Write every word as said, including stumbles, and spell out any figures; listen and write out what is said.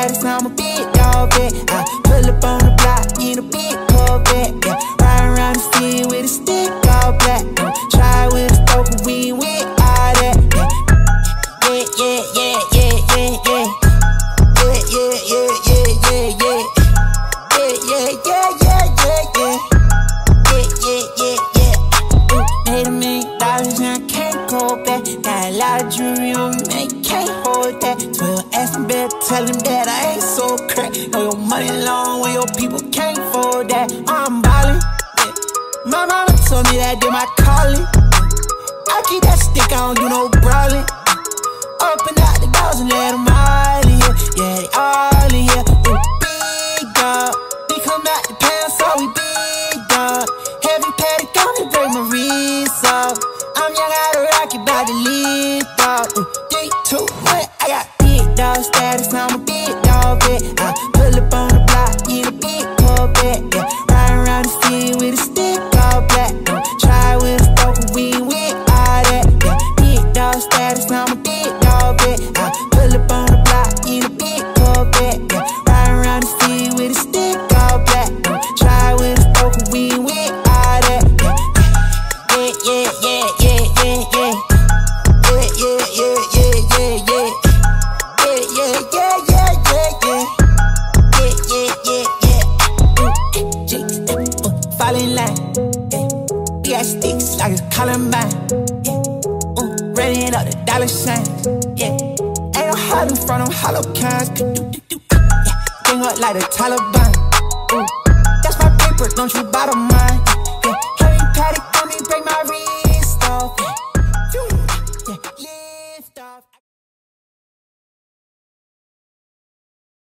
status, I'm a big dog, yeah. I pull up on the block in a big Corvette, yeah. Riding around the city with a stick all black. Uh, try with a stroke, but we ain't with all that, yeah. Yeah, yeah, yeah, yeah, yeah, yeah. Yeah, yeah, yeah, yeah, yeah, yeah. Yeah, yeah, yeah, yeah, yeah, yeah. Yeah, yeah, yeah, yeah. Ooh, made a million dollars and I can't go back. Got a lot of jewelry on me, man, can't hold that. Twelve asking better, tell him that I ain't so crack. Know your money long when your people can't afford that. I'm ballin', yeah. My mama told me that did my calling. I keep that stick, I don't do no brawling. Open out the doors and let them all in here. Yeah, they all in here. Ooh, big dog. We come out the pound, so we big dog. Heavy paddock on me, break my wrist off. I'm young out of rocket, bout to live, dog. Ooh, three, two, one, I got big dog status, I'm a big dog, yeah. I pull up on the block in a big Corvette, yeah. Riding around the city with a stick all black. Uh, try with a stroke, but we ain't with all that, yeah. Big dog status, I'm a big dog, yeah. I pull up on the block in a big Corvette, yeah. Riding around the city with a stick all black. Uh, try with a stroke, but we ain't with all that, yeah. Yeah, yeah, yeah, yeah, yeah, yeah. Yeah, yeah, yeah, yeah, yeah, yeah. Yeah, yeah, yeah, yeah, yeah, yeah. Yeah, yeah, yeah, yeah. Ooh, G, uh, fall in line, yeah. We got sticks like a Columbine, yeah. Ooh, running up the dollar signs, yeah. Ain't no hard in front of hollow cans, yeah. Bring up like the Taliban, ooh. That's my paper, don't you bottom mine, yeah. Heavy paddock on me, break my